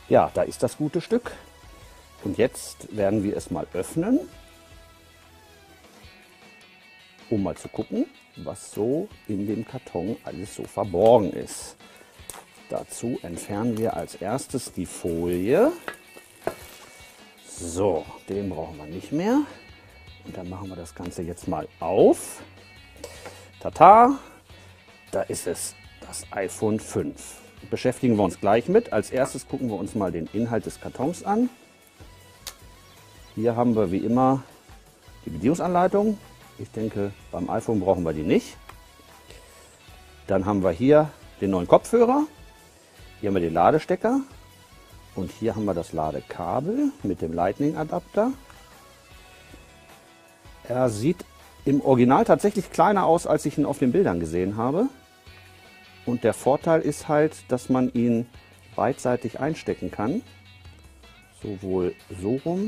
Ja, da ist das gute Stück. Und jetzt werden wir es mal öffnen, um mal zu gucken, was so in dem Karton alles so verborgen ist. Dazu entfernen wir als erstes die Folie. So, den brauchen wir nicht mehr. Und dann machen wir das Ganze jetzt mal auf. Tata, da ist es, das iPhone 5. Beschäftigen wir uns gleich mit. Als erstes gucken wir uns mal den Inhalt des Kartons an. Hier haben wir wie immer die Bedienungsanleitung. Ich denke, beim iPhone brauchen wir die nicht. Dann haben wir hier den neuen Kopfhörer. Hier haben wir den Ladestecker. Und hier haben wir das Ladekabel mit dem Lightning-Adapter. Er sieht im Original tatsächlich kleiner aus, als ich ihn auf den Bildern gesehen habe. Und der Vorteil ist halt, dass man ihn beidseitig einstecken kann. Sowohl so rum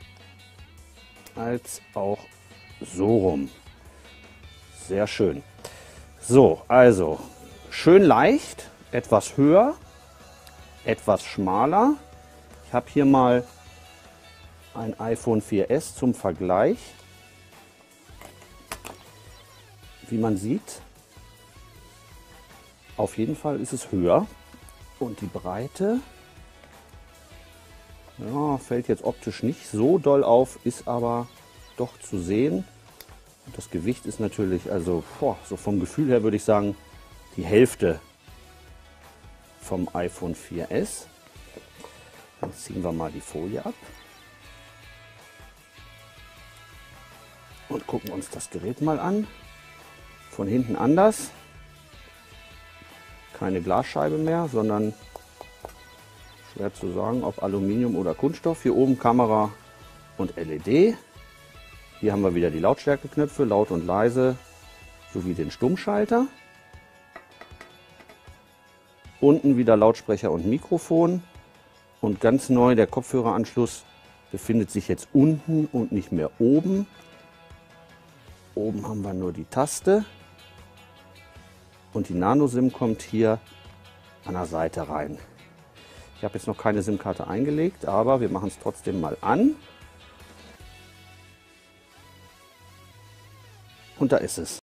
als auch so rum. Sehr schön. So, also schön leicht, etwas höher, etwas schmaler. Ich habe hier mal ein iPhone 4S zum Vergleich. Wie man sieht, auf jeden Fall ist es höher. Und die Breite, ja, fällt jetzt optisch nicht so doll auf, ist aber doch zu sehen. Und das Gewicht ist natürlich, also so vom Gefühl her würde ich sagen, die Hälfte vom iPhone 4S. Dann ziehen wir mal die Folie ab und gucken uns das Gerät mal an. Von hinten anders. Keine Glasscheibe mehr, sondern schwer zu sagen, ob Aluminium oder Kunststoff. Hier oben Kamera und LED. Hier haben wir wieder die Lautstärkeknöpfe, laut und leise, sowie den Stummschalter. Unten wieder Lautsprecher und Mikrofon. Und ganz neu, der Kopfhöreranschluss befindet sich jetzt unten und nicht mehr oben. Oben haben wir nur die Taste. Und die Nano-SIM kommt hier an der Seite rein. Ich habe jetzt noch keine SIM-Karte eingelegt, aber wir machen es trotzdem mal an. Und da ist es.